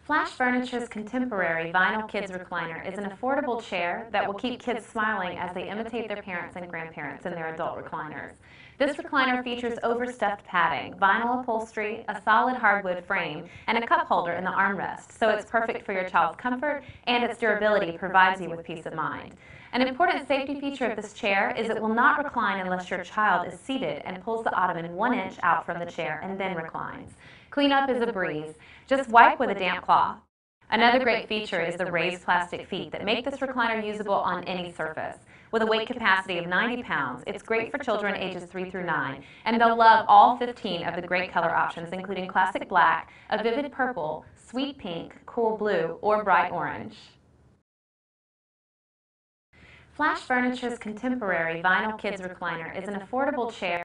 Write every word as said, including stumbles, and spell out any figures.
Flash Furniture's contemporary vinyl kids recliner is an affordable chair that will keep kids smiling as they imitate their parents and grandparents in their adult recliners. This recliner features overstuffed padding, vinyl upholstery, a solid hardwood frame, and a cup holder in the armrest, so it's perfect for your child's comfort, and its durability provides you with peace of mind. An important safety feature of this chair is it will not recline unless your child is seated and pulls the ottoman one inch out from the chair and then reclines. Cleanup is a breeze. Just wipe with a damp cloth. Another great feature is the raised plastic feet that make this recliner usable on any surface. With a weight capacity of ninety pounds, it's great for children ages three through nine, and they'll love all fifteen of the great color options, including classic black, a vivid purple, sweet pink, cool blue, or bright orange. Flash Furniture's contemporary vinyl kids recliner is an affordable chair